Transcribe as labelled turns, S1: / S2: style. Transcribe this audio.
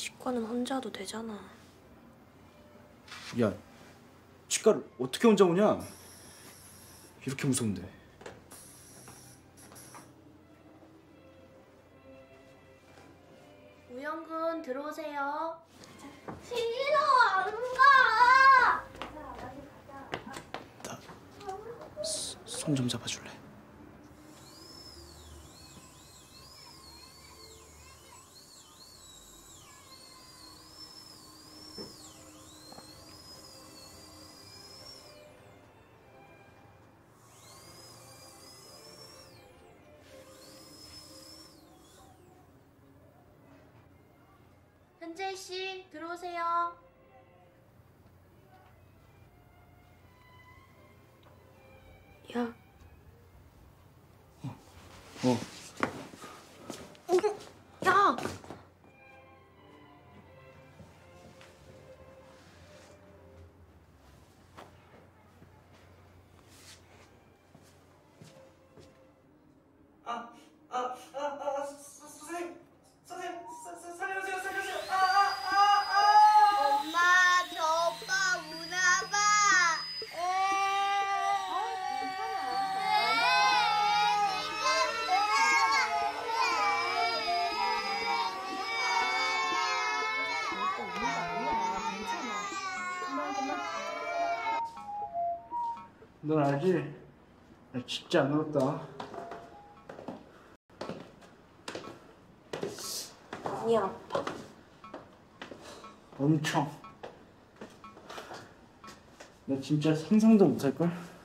S1: 치과는 혼자 와도 되잖아.
S2: 야, 치과를 어떻게 혼자 오냐? 이렇게 무서운데.
S1: 우영군 들어오세요.
S3: 싫어, 안 가.
S2: 나 손 좀 잡아줄래?
S1: 현재 씨 들어오세요. 야.
S2: 어.
S1: 야.
S2: 선생님, 살려주세요.
S3: 엄마, 저 오빠 우나 봐.
S2: 넌 알지? 나 진짜 안 울었다.
S1: 많이 아파?
S2: 엄청. 나 진짜 상상도 못할걸?